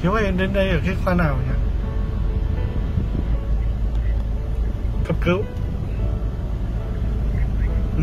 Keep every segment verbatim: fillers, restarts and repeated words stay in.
Hiếu ơi, đến đây ở cái khoa nào nhỉ? Cấp cứu. Ừ.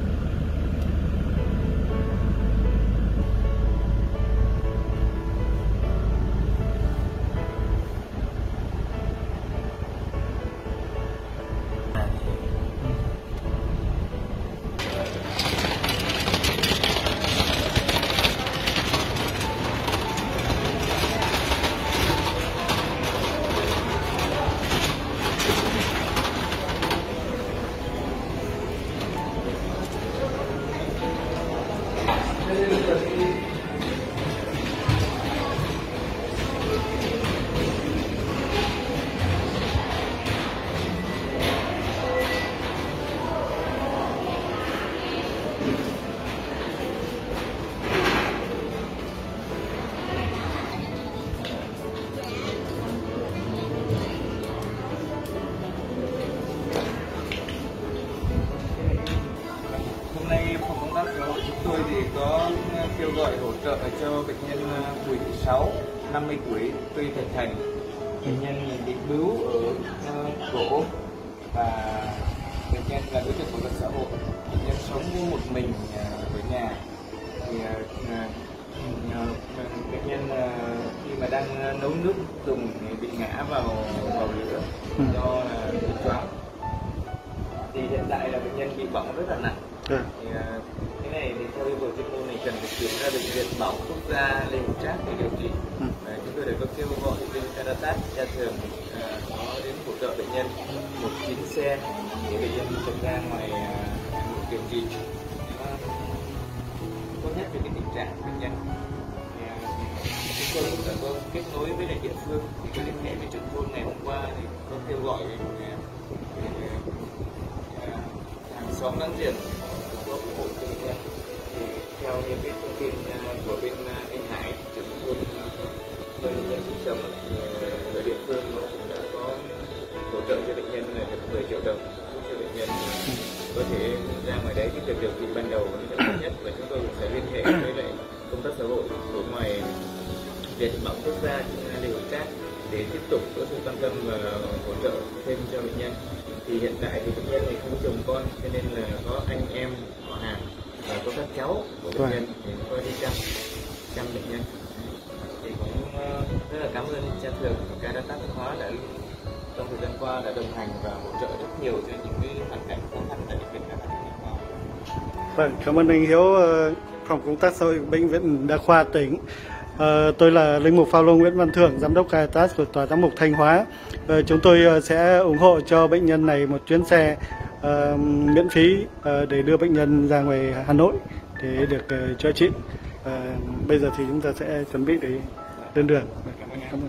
Tôi thì có kêu gọi hỗ trợ cho bệnh nhân Bùi Thị Sáu, năm mươi tuổi, quê Thạch Thành. Bệnh nhân bị bướu ở uh, cổ và bệnh nhân là đối tượng phẫu thuật xã hội. Bệnh nhân sống với một mình uh, ở nhà. Thì uh, uh, bệnh nhân uh, khi mà đang nấu nước dùng thì bị ngã vào vào lửa do là bị choáng. Thì hiện tại là bệnh nhân bị bỏng rất là nặng. Ừ. Thì, uh, cái này thì theo yêu cầu chuyên môn này cần phải chuyển ra bệnh viện Bảo Quốc gia Lê Hồng Trác để điều trị. Ừ. Và chúng tôi đã có kêu gọi bên Caritas Gia Thường uh, có đến hỗ trợ bệnh nhân một chuyến xe để bệnh nhân được ra ngoài uh, điều trị uh, tốt nhất về cái tình trạng bệnh nhân. Thì, uh, chúng tôi cũng đã có kết nối với lại địa phương thì có liên hệ với trưởng thôn ngày hôm qua thì có kêu gọi uh, uh, hàng xóm láng giềng ủng hộ cho bệnh nhân. Thì theo những cái thông tin của bên anh Hải, trưởng thôn nơi nhân sinh sống ở địa phương cũng đã có hỗ trợ cho bệnh nhân là được mười triệu đồng giúp cho bệnh nhân có thể ra ngoài đấy cái việc điều trị ban đầu nó tốt nhất, và chúng tôi cũng sẽ liên hệ với lại công tác xã hội của ngoài Viện Bảo Quốc gia Lê Hồng Trác để tiếp tục có sự quan tâm và hỗ trợ thêm cho bệnh nhân. Thì hiện tại thì bệnh nhân này không có chồng con, cho nên là có anh em họ hàng và có các cháu của bệnh nhân thì có đi chăm chăm bệnh nhân. Thì cũng uh, rất là cảm ơn Gia Thường và Caritas Thanh Hóa đã trong thời gian qua đã đồng hành và hỗ trợ rất nhiều cho những cái hoàn cảnh khó khăn tại bệnh viện Caritas Thanh Hóa. Vâng, cảm ơn anh Hiếu, phòng công tác xã hội bệnh viện Đa khoa tỉnh. À, tôi là linh mục Phaolô Nguyễn Văn Thưởng, giám đốc Caritas của tòa giám mục Thanh Hóa. À, chúng tôi sẽ ủng hộ cho bệnh nhân này một chuyến xe uh, miễn phí uh, để đưa bệnh nhân ra ngoài Hà Nội để được uh, chữa trị. Uh, bây giờ thì chúng ta sẽ chuẩn bị để lên đường. Cảm ơn. Cảm ơn.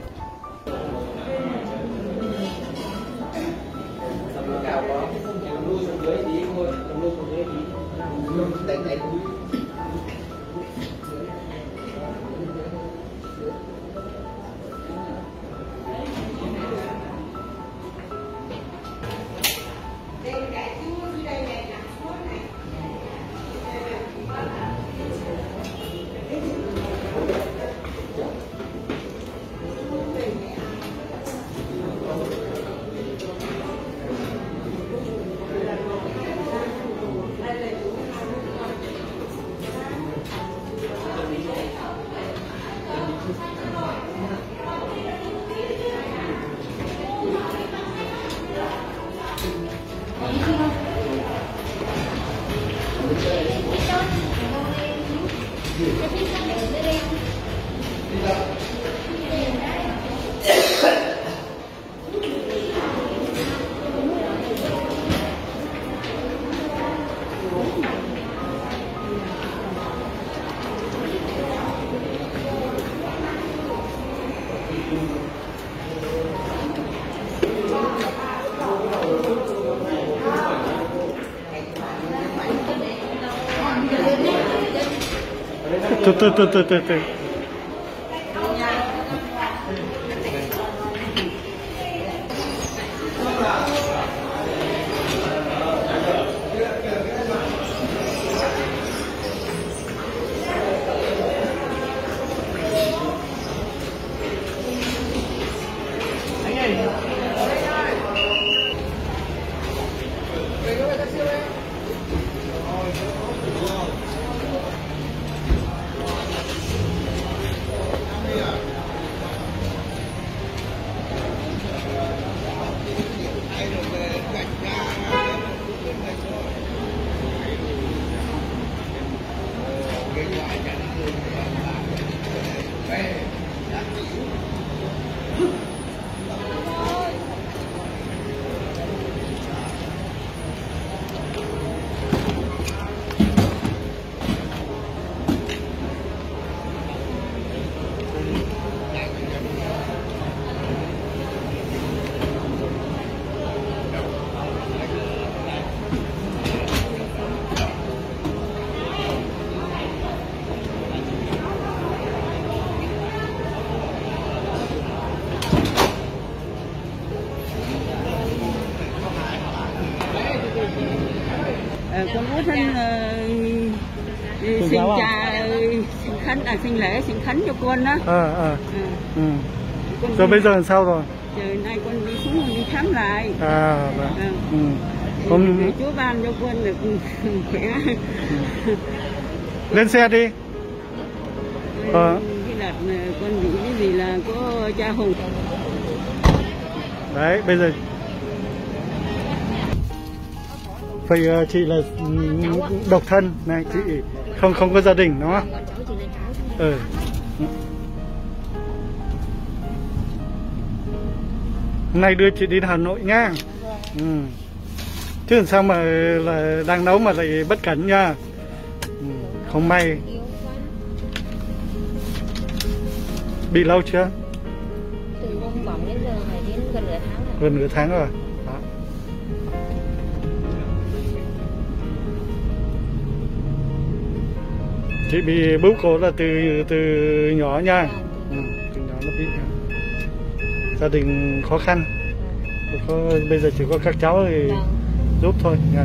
Từ từ từ từ từ từ. con út thân sinh cha sinh khánh à sinh lễ sinh khánh cho con đó. Ờ ờ. Ừ. Con Rồi bây giờ làm sao rồi? Trời nay con đi xuống con đi khám lại. À vâng. À. Ừ. Hôm Để Chúa ban cho con được khỏe. lên xe đi. Ờ. Cái đợt con bị cái gì là có cha Hùng. Đấy bây giờ phải chị là độc thân này, chị không không có gia đình đúng không? Ừ. Hôm nay đưa chị đi Hà Nội nha. Ừ. Chứ làm sao mà là đang nấu mà lại bất cẩn nha. Ừ. Không may. Bị lâu chưa? Từ hôm bỏng đến giờ này đến gần nửa tháng rồi. Gần nửa tháng rồi. Đó. Chị bị bướu cổ là từ từ nhỏ nha. Ừ, từ nhỏ nó bị. Gia đình khó khăn. Có, bây giờ chỉ có các cháu thì vâng. giúp thôi nha.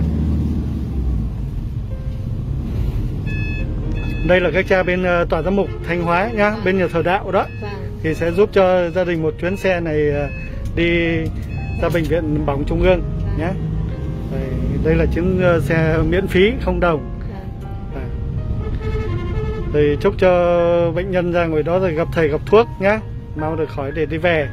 Đây là các cha bên uh, tòa giám mục Thanh Hóa nhá, vâng. bên nhà thờ đạo đó. Vâng. Thì sẽ giúp cho gia đình một chuyến xe này uh, đi ra bệnh viện bỏng Trung ương vâng. nhé. Đây, đây là chuyến uh, xe miễn phí không đồng. Vâng. Thì chúc cho bệnh nhân ra ngoài đó rồi gặp thầy gặp thuốc nhá, mau được khỏi để đi về.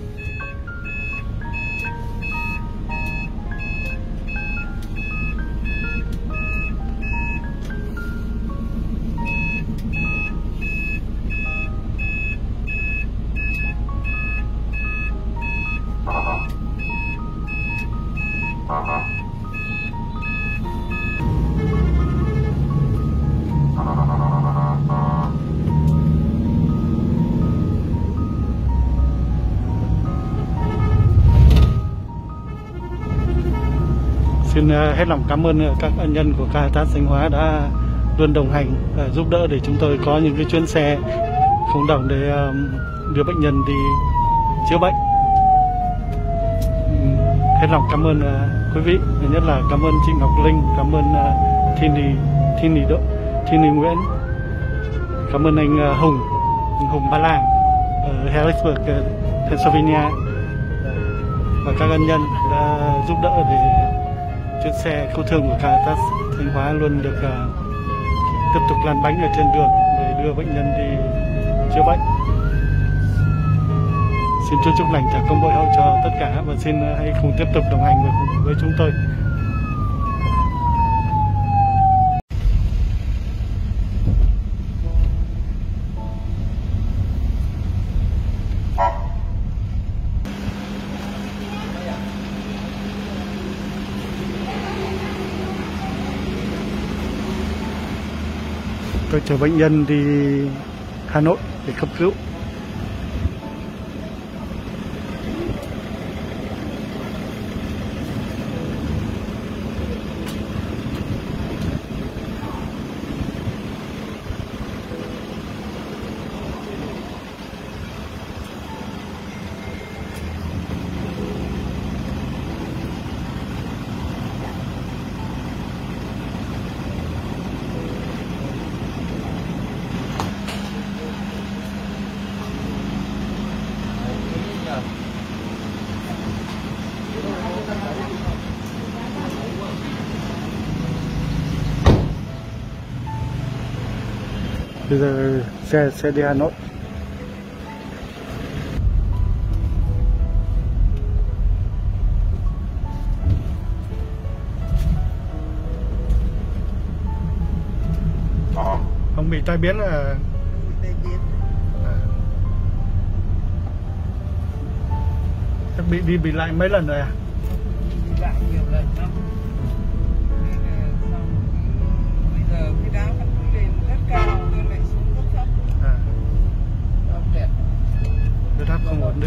Xin hết lòng cảm ơn các ân nhân của Caritas Thanh Hóa đã luôn đồng hành giúp đỡ để chúng tôi có những cái chuyến xe không đồng để đưa bệnh nhân đi chữa bệnh. Hết lòng cảm ơn quý vị, nhất là cảm ơn chị Ngọc Linh, cảm ơn Thini Thini Đỗ, Thini Nguyễn, cảm ơn anh Hùng, anh Hùng Ba Lan ở Harrisburg, Pennsylvania và các ân nhân đã giúp đỡ để chuyến xe cứu thương của Caritas Thanh Hóa luôn được uh, tiếp tục lăn bánh ở trên đường để đưa bệnh nhân đi chữa bệnh. Xin Chúa chúc lành trả công bội hậu cho tất cả và xin uh, hãy cùng tiếp tục đồng hành với, với chúng tôi. Tôi chở bệnh nhân đi Hà Nội để cấp cứu. Bây giờ xe sẽ đi Hà Nội. Không bị tai biến là à. Bị đi bị lại mấy lần rồi à? Bị lại nhiều lần lắm. Bây giờ cái đá vẫn cứ lên rất cao, rồi lại xuống rất thấp. À. Đau kẹt. Huyết áp không ổn định.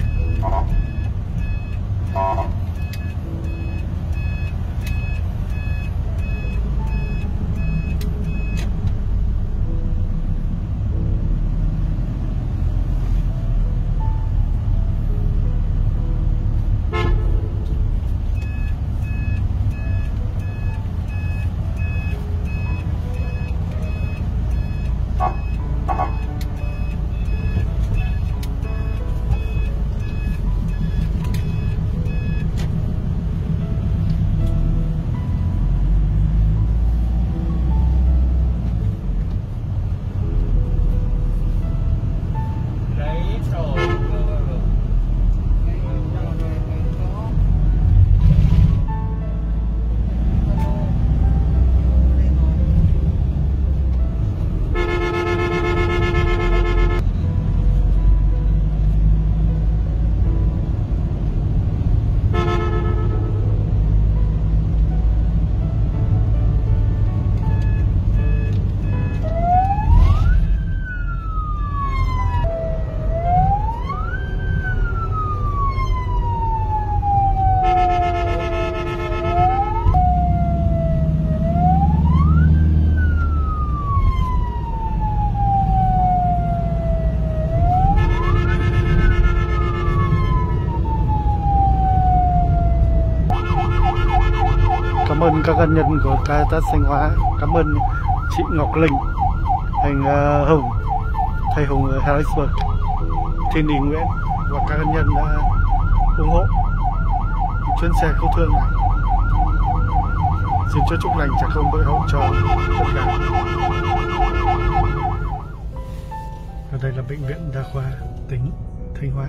cảm ơn các ân nhân của Caritas Thanh Hóa, cảm ơn chị Ngọc Linh, anh uh, Hùng, thầy Hùng ở Harrisburg, Thiên Đình Nguyễn và các ân nhân đã ủng hộ chuyến xe cứu thương này. Xin cho chúc lành chắc không đội hậu cho tất cả. Ở đây là bệnh viện đa khoa tỉnh Thanh Hóa.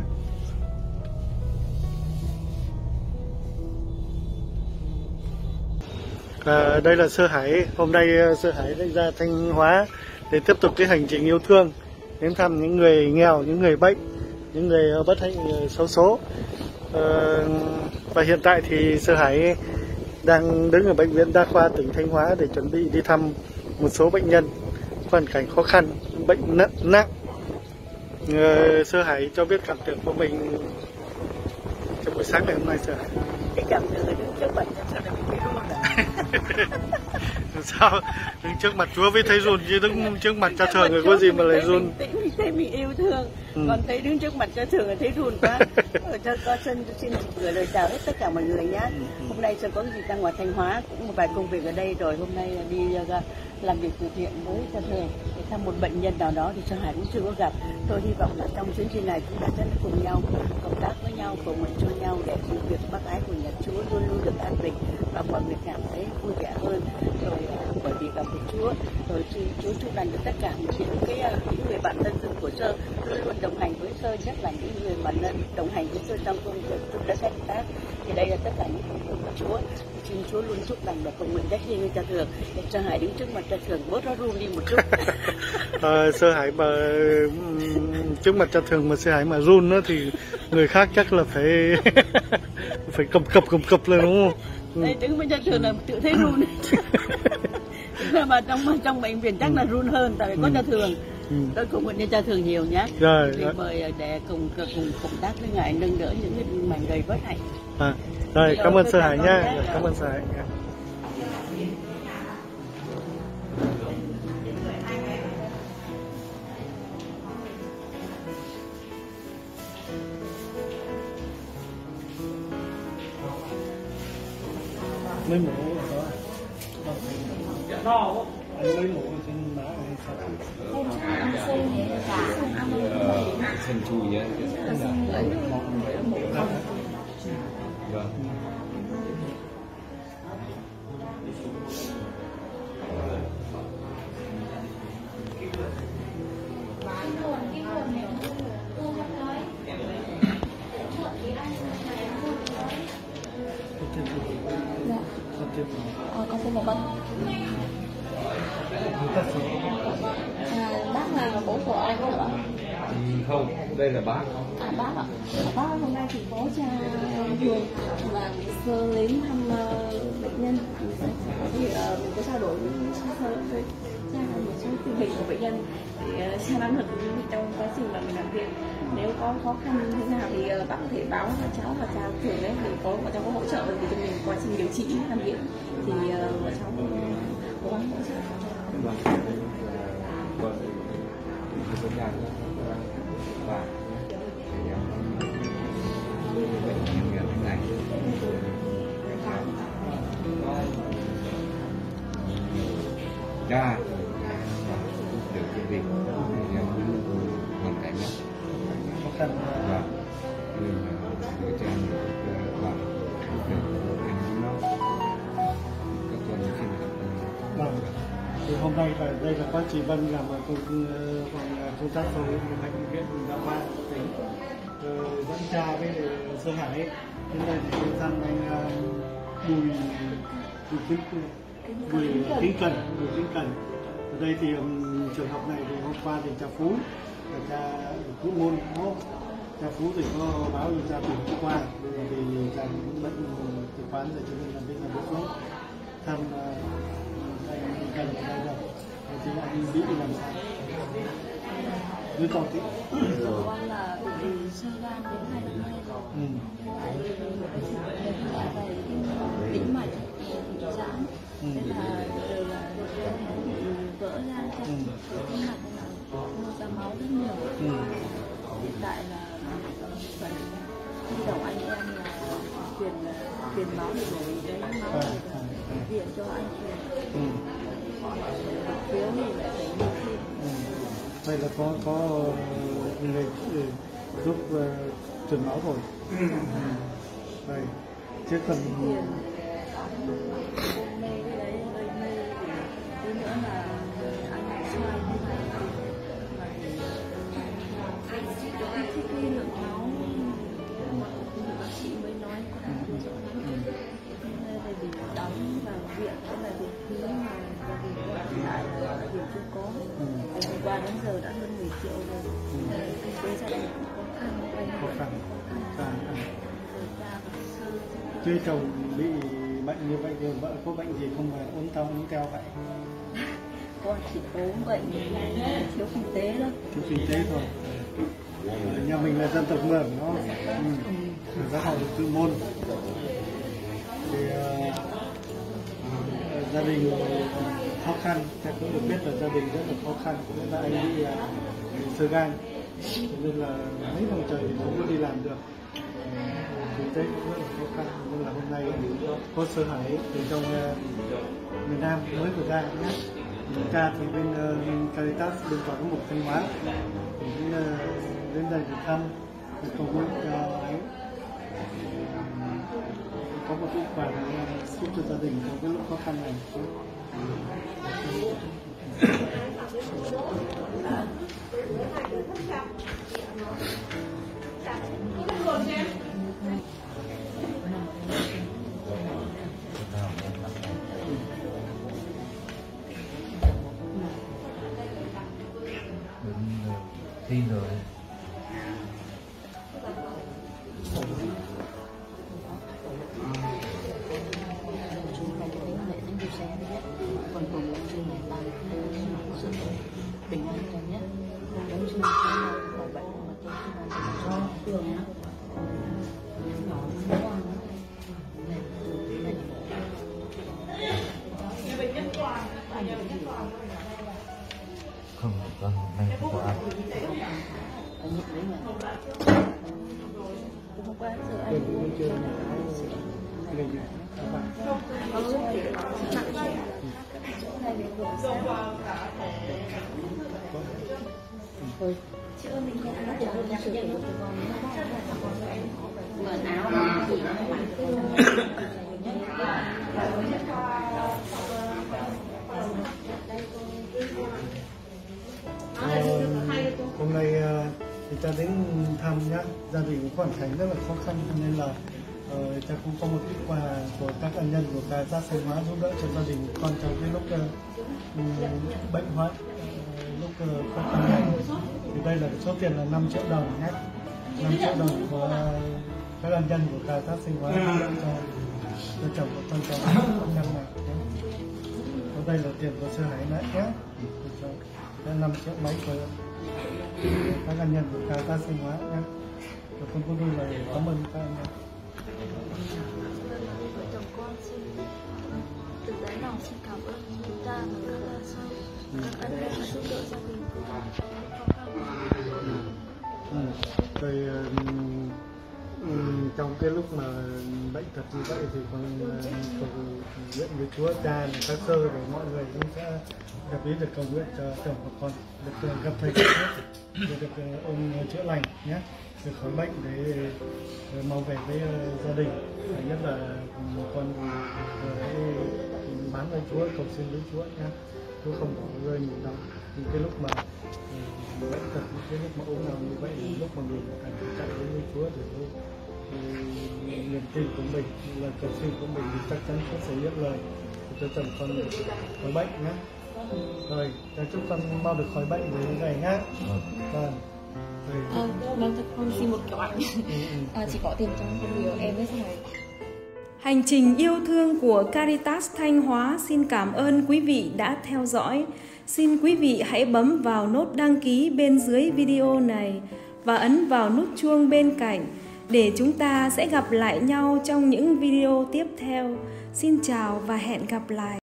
À, đây là Sơ Hải. Hôm nay Sơ Hải đã ra Thanh Hóa để tiếp tục cái hành trình yêu thương, đến thăm những người nghèo, những người bệnh, những người bất hạnh xấu số. À, và hiện tại thì Sơ Hải đang đứng ở bệnh viện đa khoa tỉnh Thanh Hóa để chuẩn bị đi thăm một số bệnh nhân hoàn cảnh khó khăn, bệnh nặng nặng. À, Sơ Hải cho biết cảm tưởng của mình trong buổi sáng ngày hôm nay. Sơ Hải cái cảm tưởng đứng trước bệnh nhân sao lại bị thấy run à? Sao đứng trước mặt Chúa với thấy run, chứ đứng trước mặt cha thường rồi có gì mà lại run? Mình thấy mình yêu thương, ừ. Còn thấy đứng trước mặt cha thường là thấy run quá. Ở cho con xin xin gửi lời chào hết tất cả mọi người nhé. Hôm nay Sơn có cái gì ra ngoài Thanh Hóa, cũng một vài công việc ở đây rồi. Hôm nay đi làm việc từ thiện với cha thường để thăm một bệnh nhân nào đó thì Sơn Hải cũng chưa có gặp. Tôi hy vọng là trong chuyến đi này chúng ta sẽ cùng nhau cộng tác với nhau, cầu nguyện cho nhau để sự việc bác ái của nhà Chúa luôn luôn được an bình và mọi người cảm thấy vui vẻ hơn. Rồi bởi vì gặp được Chúa, rồi Chúa chúc lành được tất cả những cái những người bạn thân dân của Sơ luôn luôn đồng hành với Sơ, nhất là những người bạn thân đồng hành với Sơ trong công việc giúp đỡ các tác. Thì đây là tất cả những công việc của Chúa. Xin Chúa luôn chúc lành và cầu nguyện rất riêng với cha thường. Để Sơ Hải đứng trước mặt cha thường bớt nó run đi một chút. à, Sơ Hải mà trước mặt cha thường mà Sơ Hải mà run nữa thì người khác chắc là phải phải cầm cập cầm cập lên đúng không? Đây đứng với cha thường là tự thấy run. Mà trong trong bệnh viện chắc là run hơn tại vì có cha thường. Ừ. Tôi cầu nguyện cho cha thường nhiều nhé. Rồi, rồi. Mời để cùng cùng cộng tác với ngài nâng đỡ những cái mảnh gầy bất hạnh. À, rồi cảm ơn Sơ Hải nha. Cảm ơn Sơ Hải. Mấy mũ ở đó. Anh lấy mũ trên má hay sao? Xin chui nhé. Vâng. Ờ, con xin một bánh. À, bác là bố của anh hả ạ? Không, đây là bác. À, bác ạ. Bác hôm nay thì có cha Hường và Sơ đến thăm uh, bệnh nhân. Thì uh, mình có trao đổi với Sơ với cha một số tình hình của bệnh nhân để uh, cha nắm được trong quá trình mà mình làm việc. Nếu có khó khăn như thế nào thì uh, bác có thể báo cho cháu và cha Thường đấy để có bọn cháu có hỗ trợ thì cho mình quá trình điều trị nằm viện thì uh, bọn cháu cố gắng hỗ trợ. Vâng. Vâng. Vâng. Vâng. Và bệnh nhân này cha được cái việc hoàn cảnh đó khó khăn và nên là đứa cha và được anh nó các con xin vâng. Thì hôm nay là đây là bác chị Vân làm ở công phòng công tác phối bệnh viện đa khoa tỉnh dẫn cha với Sơ Hải đến đây thì thăm anh Bùi Bùi Kính Bùi Kính Cần Bùi Kính Cần. Ở đây thì um, trường hợp này thì hôm qua thì cha Phú và cha Phú Môn cha Phú thì có báo cho cha tỉnh hôm qua thì cha cũng bệnh thực quán rồi cho nên là bây giờ bước xuống thăm uh, anh Cần ở đây rồi thì anh bị làm sao với con thì con là bị sơ gan đến hai năm nay rồi. Ừ. Về tĩnh mạch bị giãn, ừ. Nên là đều là bị vỡ ra cho tĩnh mạch mua ra máu rất nhiều. Ừ. Hiện tại là phải huy động anh em là truyền tiền máu để đổi giấy máu À, để à, à. viện cho anh Truyền. Ừ. Phiếu thì lại phải mua thêm. Ừ. Vậy là có có người ừ, giúp uh, truyền máu rồi. Ừ. Đây. Chứ còn Tiền hôm nay cái đấy hơi mê để thứ nữa là ăn nội xoay như này mà để cho anh thích cái lượng máu mà bác sĩ mới nói có đã theo dõi lắm. Nên là để đóng vào viện cái là viện phí mà gia đình của lại là viện chưa có. Từ qua đến giờ đã hơn mười triệu rồi. Kinh tế gia đình cũng khó khăn, vay khó khăn. khó khăn. À, à. Rồi cha và sư Chứ chồng bị bệnh như vậy rồi vợ có bệnh gì không mà ốm đau ốm teo vậy? con chỉ ốm bệnh thiếu kinh tế đó. Thiếu kinh tế thôi. Ờ, nhà mình là dân tộc Mường nó ừ. Rất là tự môn. Thì uh, uh, gia đình khó khăn, chắc cũng được biết là gia đình rất là khó khăn, cũng là anh bị uh, xơ gan, nên là mấy năm trời thì không có đi làm được. Kinh tế cũng rất là khó khăn, nên là hôm nay có Sơ Hải từ trong uh, miền Nam mới vừa ra nhé. Ca thì bên uh, Caritas bên tòa giám mục Thanh Hóa cũng uh, đến đây để thăm, để cầu nguyện cho ấy có một chút quà để giúp cho gia đình trong cái lúc khó khăn này. Tin rồi. Chúng này cái lễ đến điều xe đấy nhất, còn cùng là chương này tăng sự bình an cho nhất. Đóng chương này khỏi bệnh mà tôi cho phường nhá. Không, con này không có ăn. Anh nhận đấy mà. Hôm qua giờ anh cũng chưa Đây gì? Các bạn. có lúc thì nặng trẻ. Chỗ này để vừa sáng. Thôi, chứ mình không có cho nó sự của con quần áo thì nó mặc Ờ, hôm nay uh, thì cha đến thăm nhá, gia đình có hoàn cảnh rất là khó khăn nên là uh, cha cũng có một ít quà của các ân nhân của Caritas Thanh Hóa giúp đỡ cho gia đình con trong cái lúc uh, bệnh hoạn, uh, lúc uh, khó khăn này. Thì đây là số tiền là năm triệu đồng nhé, năm triệu đồng của uh, các ân nhân của Caritas Thanh Hóa giúp đỡ cho cho chồng của con cháu năm này nhé. Còn đây là tiền của Sơ Hải nãy nhé. năm triệu mấy của các anh nhân của Caritas Thanh Hóa nhé. Và con có đôi lời cảm ơn các anh nhân. vợ chồng con xin từ đáy lòng xin cảm ơn chúng ta và các sao các ân nhân giúp đỡ gia đình của con khó khăn. Ừ. Rồi um, trong cái lúc mà bệnh tật như vậy thì con cầu nguyện với Chúa Cha, các sơ và mọi người cũng sẽ đặc biệt được cầu nguyện cho chồng của con được gặp thầy thuốc để được ôm chữa lành nhé, được khỏi bệnh để mau về với gia đình. Nhất là con hãy bán với Chúa, cầu xin với Chúa nhé, Chúa không bỏ rơi mình đâu. Những cái lúc mà bệnh tật, những cái lúc mà ốm đau như vậy, lúc mà mình cần phải chạy đến với Chúa để niềm tin của mình, là cầu xin của mình thì chắc chắn Chúa sẽ giúp lời cho chồng con khỏi bệnh nhé. Rồi, chúc con mau được khỏi bệnh rồi như vậy nhá. Vâng. À, vâng, thật con xin một kiểu ảnh. À, chỉ có tiền trong công việc em ấy rồi. Hành trình yêu thương của Caritas Thanh Hóa xin cảm ơn quý vị đã theo dõi. Xin quý vị hãy bấm vào nút đăng ký bên dưới video này và ấn vào nút chuông bên cạnh để chúng ta sẽ gặp lại nhau trong những video tiếp theo. Xin chào và hẹn gặp lại.